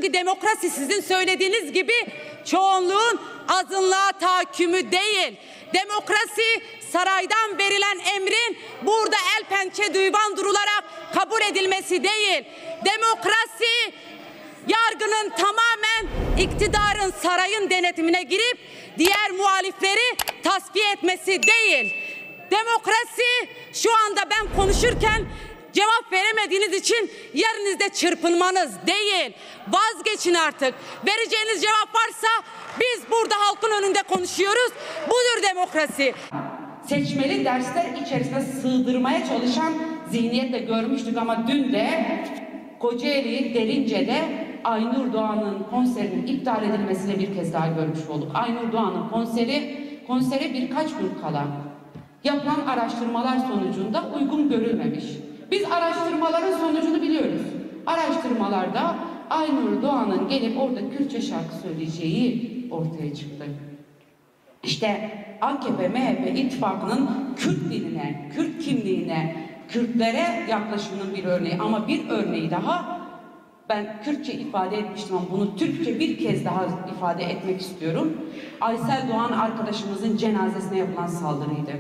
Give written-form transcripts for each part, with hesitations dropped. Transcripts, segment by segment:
Çünkü demokrasi sizin söylediğiniz gibi çoğunluğun azınlığa tahakkümü değil. Demokrasi saraydan verilen emrin burada el pençe divan durularak kabul edilmesi değil. Demokrasi yargının tamamen iktidarın, sarayın denetimine girip diğer muhalifleri tasfiye etmesi değil. Demokrasi şu anda ben konuşurken cevap veremediğiniz için yerinizde çırpınmanız değil. Vazgeçin artık. Vereceğiniz cevap varsa biz burada halkın önünde konuşuyoruz. Budur demokrasi. Seçmeli dersler içerisine sığdırmaya çalışan zihniyetle görmüştük ama dün de Kocaeli Derince'de Aynur Doğan'ın konserinin iptal edilmesine bir kez daha görmüş olduk. Aynur Doğan'ın konsere birkaç gün kala yapılan araştırmalar sonucunda uygun görülmemiş. Biz araştırmaların sonucunu biliyoruz. Araştırmalarda Aynur Doğan'ın gelip orada Kürtçe şarkı söyleyeceği ortaya çıktı. İşte AKP-MHP ittifakının Kürt diline, Kürt kimliğine, Kürtlere yaklaşımının bir örneği. Ama bir örneği daha, ben Kürtçe ifade etmiştim ama bunu Türkçe bir kez daha ifade etmek istiyorum. Aysel Doğan arkadaşımızın cenazesine yapılan saldırıydı.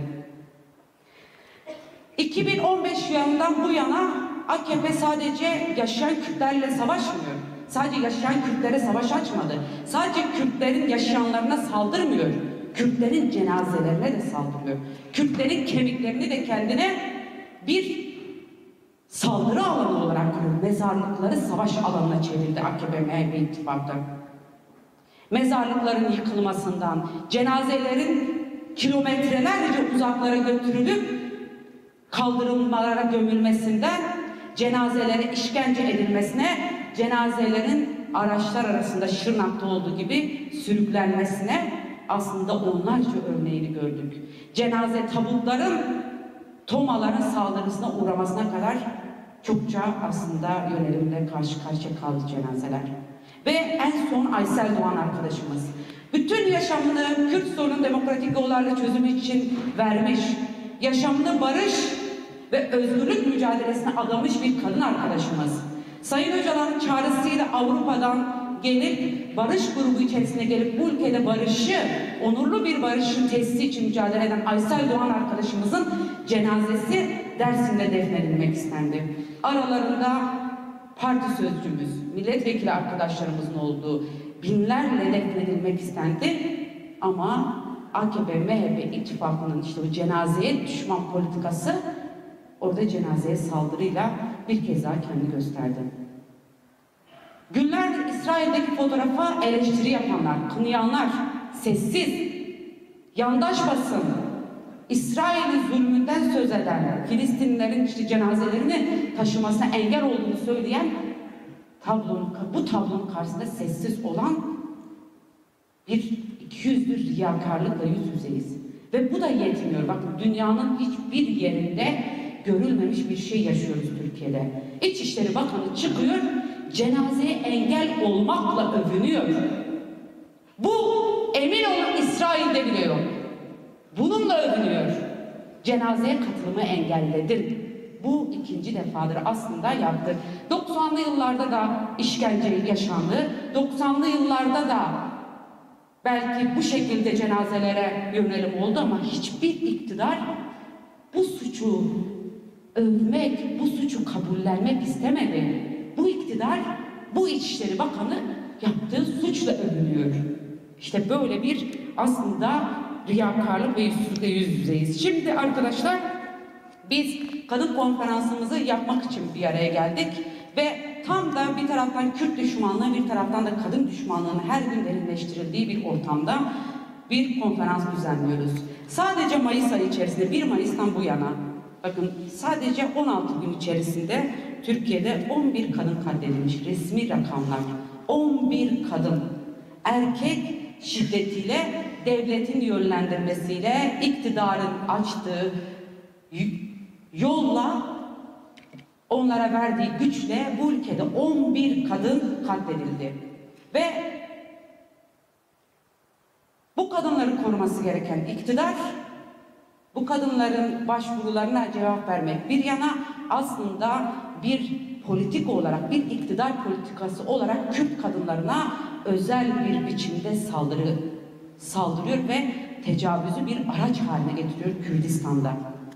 2015 yılından bu yana AKP sadece yaşayan Kürtlerle savaşmıyor. Sadece yaşayan Kürtlere savaş açmadı. Sadece Kürtlerin yaşayanlarına saldırmıyor. Kürtlerin cenazelerine de saldırıyor. Kürtlerin kemiklerini de kendine bir saldırı alanı olarak görüyor. Mezarlıkları savaş alanına çevirdi AKP-MHP ittifakı. Mezarlıkların yıkılmasından, cenazelerin kilometrelerce uzaklara götürülüp kaldırımlara gömülmesinden, cenazelere işkence edilmesine, cenazelerin araçlar arasında Şırnak'ta olduğu gibi sürüklenmesine aslında onlarca örneğini gördük. Cenaze tabutların, tomaların saldırısına uğramasına kadar çokça aslında yönelimle karşı karşıya kaldı cenazeler. Ve en son Aysel Doğan arkadaşımız. Bütün yaşamını Kürt sorunun demokratik yollarla çözümü için vermiş, yaşamını barış ve özgürlük mücadelesine adamış bir kadın arkadaşımız. Sayın Öcalan'ın çağrısıyla Avrupa'dan gelip, barış grubu içerisine gelip bu ülkede barışı, onurlu bir barışın tesisi için mücadele eden Aysel Doğan arkadaşımızın cenazesi Dersim'de defnedilmek istendi. Aralarında parti sözcümüz, milletvekili arkadaşlarımızın olduğu binlerle defnedilmek istendi ama AKP-MHP ittifakının işte bu cenazeye düşman politikası orada cenazeye saldırıyla bir kez daha kendini gösterdi. Günlerdir İsrail'deki fotoğrafa eleştiri yapanlar, kınayanlar, sessiz, yandaş basın, İsrail'in zulmünden söz eden, Filistinlilerin işte cenazelerini taşımasına engel olduğunu söyleyen bu tablonun karşısında sessiz olan bir ikiyüzlü riyakarlıkla yüz yüzeyiz. Ve bu da yetmiyor. Bakın dünyanın hiçbir yerinde görülmemiş bir şey yaşıyoruz Türkiye'de. İçişleri Bakanı çıkıyor, cenazeye engel olmakla övünüyor. Bu emin olun İsrail'de bile yok. Bununla övünüyor. Cenazeye katılımı engelledim. Bu ikinci defadır aslında yaptı. 90'lı yıllarda da işkence yaşandı. 90'lı yıllarda da belki bu şekilde cenazelere yönelim oldu ama hiçbir iktidar bu suçu övmek, bu suçu kabullenmek istemedi. Bu iktidar, bu İçişleri Bakanı yaptığı suçla övünüyor. İşte böyle bir aslında riyakarlık ve yüzsüzlükle yüz yüzeyiz. Şimdi arkadaşlar biz kadın konferansımızı yapmak için bir araya geldik ve tam da bir taraftan Kürt düşmanlığı, bir taraftan da kadın düşmanlığının her gün derinleştirildiği bir ortamda bir konferans düzenliyoruz. Sadece Mayıs ayı içerisinde 1 Mayıs'tan bu yana bakın sadece 16 gün içerisinde Türkiye'de 11 kadın katledilmiş, resmi rakamlar. 11 kadın erkek şiddetiyle, devletin yönlendirmesiyle, iktidarın açtığı yolla, onlara verdiği güçle bu ülkede 11 kadın katledildi. Ve bu kadınları koruması gereken iktidar, bu kadınların başvurularına cevap vermek bir yana aslında bir politik olarak, bir iktidar politikası olarak Kürt kadınlarına özel bir biçimde saldırıyor ve tecavüzü bir araç haline getiriyor Kürdistan'da.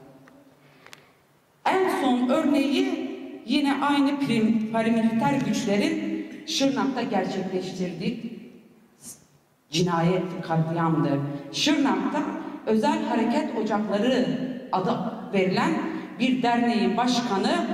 En son örneği yine aynı paramiliter güçlerin Şırnak'ta gerçekleştirdiği cinayet, katliamdı. Şırnak'ta Özel Hareket Ocakları adı verilen bir derneğin başkanı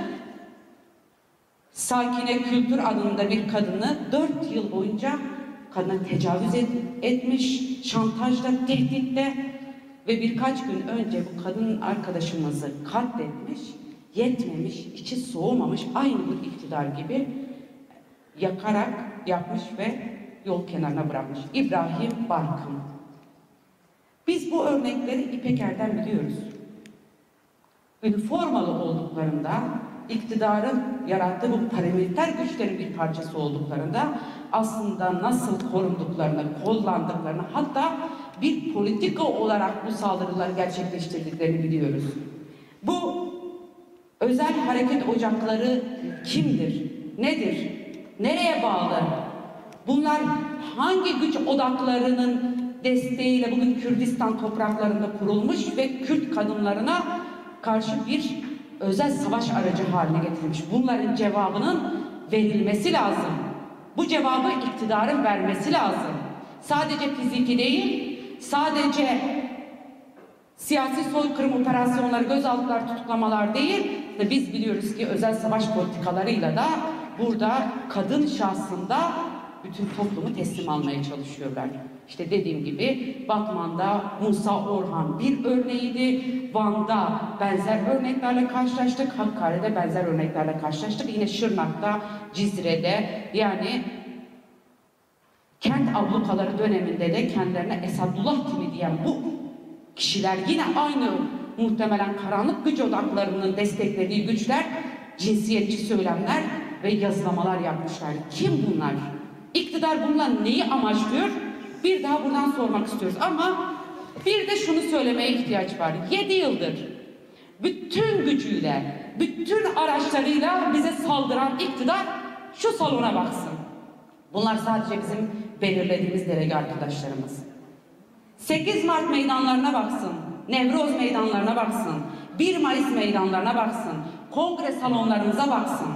Sakine Kültür adında bir kadını 4 yıl boyunca kadına tecavüz etmiş, şantajla, tehditle ve birkaç gün önce bu kadın arkadaşımızı katletmiş, yetmemiş, içi soğumamış, aynı bir iktidar gibi yakarak yapmış ve yol kenarına bırakmış. İbrahim Barkın. Biz bu örnekleri İpeker'den biliyoruz. Üniformalı olduklarında, iktidarın yarattığı bu paramiliter güçlerin bir parçası olduklarında aslında nasıl korunduklarını, kollandıklarını, hatta bir politika olarak bu saldırıları gerçekleştirdiklerini biliyoruz. Bu özel hareket ocakları kimdir? Nedir? Nereye bağlı? Bunlar hangi güç odaklarının desteğiyle bugün Kürdistan topraklarında kurulmuş ve Kürt kadınlarına karşı bir özel savaş aracı haline getirilmiş? Bunların cevabının verilmesi lazım. Bu cevabı iktidarın vermesi lazım. Sadece fiziki değil, sadece siyasi soykırım operasyonları, gözaltılar, tutuklamalar değil, ve biz biliyoruz ki özel savaş politikalarıyla da burada kadın şahsında bütün toplumu teslim almaya çalışıyorlar. İşte dediğim gibi Batman'da Musa Orhan bir örneğiydi, Van'da benzer örneklerle karşılaştık, Hakkari'de benzer örneklerle karşılaştık, yine Şırnak'ta, Cizre'de, yani kent ablukaları döneminde de kendilerine Esadullah kimi diyen bu kişiler, yine aynı muhtemelen karanlık güç odaklarının desteklediği güçler, cinsiyetçi söylemler ve yazılamalar yapmışlar. Kim bunlar? İktidar bunlar neyi amaçlıyor? Bir daha buradan sormak istiyoruz. Ama bir de şunu söylemeye ihtiyaç var. 7 yıldır bütün gücüyle, bütün araçlarıyla bize saldıran iktidar şu salona baksın. Bunlar sadece bizim belirlediğimiz delege arkadaşlarımız. 8 Mart meydanlarına baksın, Nevroz meydanlarına baksın, 1 Mayıs meydanlarına baksın, kongre salonlarımıza baksın.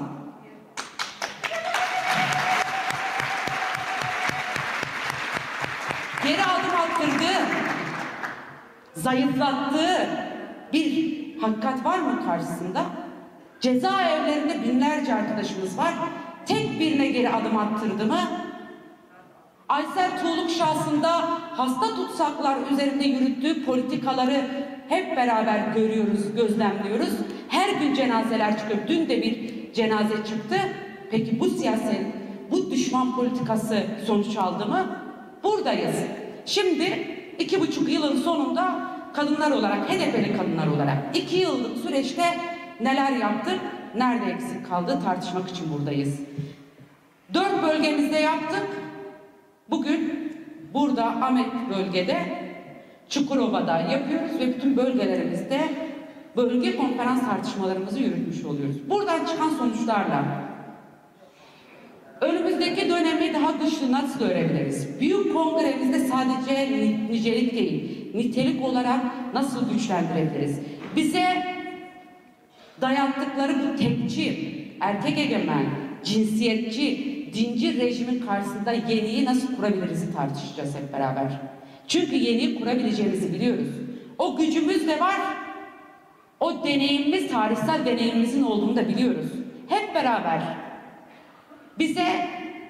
Geri adım attırdığı, zayıflattığı bir hakikat var mı karşısında? Cezaevlerinde binlerce arkadaşımız var. Tek birine geri adım attırdı mı? Aysel Tuğluk şahsında hasta tutsaklar üzerinde yürüttüğü politikaları hep beraber görüyoruz, gözlemliyoruz. Her gün cenazeler çıkıyor. Dün de bir cenaze çıktı. Peki bu siyaset, bu düşman politikası sonuç aldı mı? Buradayız. Şimdi 2,5 yılın sonunda kadınlar olarak, HDP'li kadınlar olarak 2 yıllık süreçte neler yaptık, nerede eksik kaldı tartışmak için buradayız. 4 bölgemizde yaptık. Bugün burada Ahmet bölgede, Çukurova'da yapıyoruz ve bütün bölgelerimizde bölge konferans tartışmalarımızı yürütmüş oluyoruz. Buradan çıkan sonuçlarla önümüzdeki dönemi daha güçlü nasıl görebiliriz? Büyük kongremizde sadece nicelik değil, nitelik olarak nasıl güçlendirebiliriz? Bize dayattıkları bu tekçi, erkek egemen, cinsiyetçi, dinci rejimin karşısında yeniyi nasıl kurabiliriz tartışacağız hep beraber. Çünkü yeniyi kurabileceğimizi biliyoruz. O gücümüz de var, o deneyimimiz, tarihsel deneyimimizin olduğunu da biliyoruz. Hep beraber bize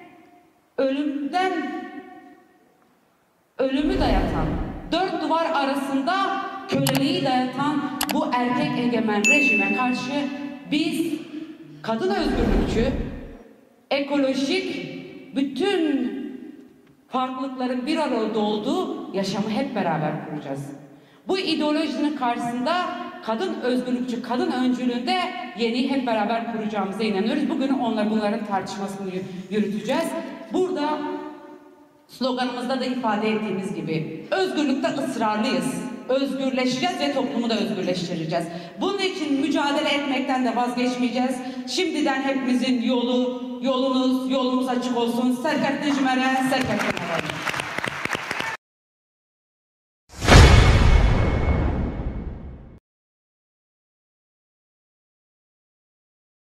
ölümü dayatan, 4 duvar arasında köleliği dayatan bu erkek egemen rejime karşı biz kadın özgürlükçü, ekolojik, bütün farklılıkların bir arada olduğu yaşamı hep beraber kuracağız. Bu ideolojinin karşısında kadın özgürlükçü, kadın öncülüğünde yeni hep beraber kuracağımıza inanıyoruz. Bugün bunların tartışmasını yürüteceğiz. Burada sloganımızda da ifade ettiğimiz gibi özgürlükte ısrarlıyız. özgürleşeceğiz ve toplumu da özgürleştireceğiz. Bunun için mücadele etmekten de vazgeçmeyeceğiz. Şimdiden hepimizin yolumuz açık olsun. Serkat Necmer'e, Serkat Necmer'e.